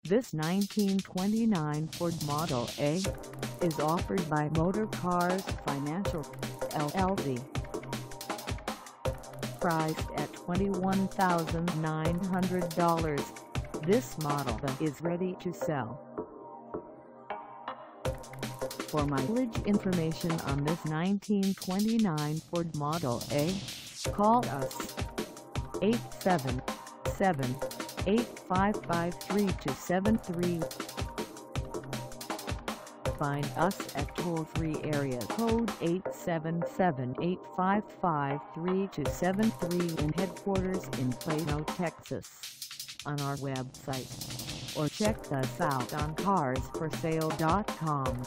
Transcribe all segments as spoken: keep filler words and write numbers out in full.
This nineteen twenty-nine Ford Model A is offered by Motorcars Financial, L L C. Priced at twenty-one thousand nine hundred dollars, this model is ready to sell. For mileage information on this nineteen twenty-nine Ford Model A, call us eight seven seven, eight five five, three two seven three. Find us at toll-free area code eight seven seven, eight five five, three two seven three in headquarters in Plano, Texas, on our website, or check us out on cars for sale dot com.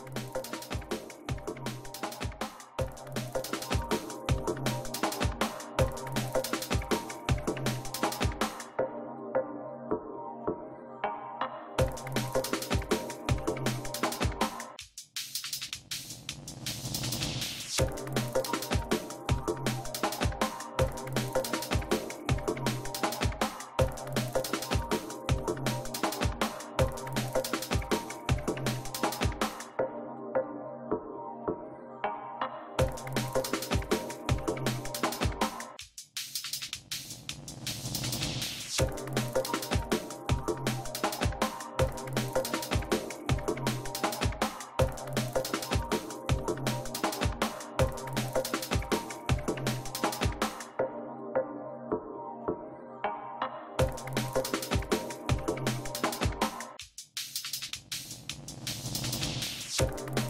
You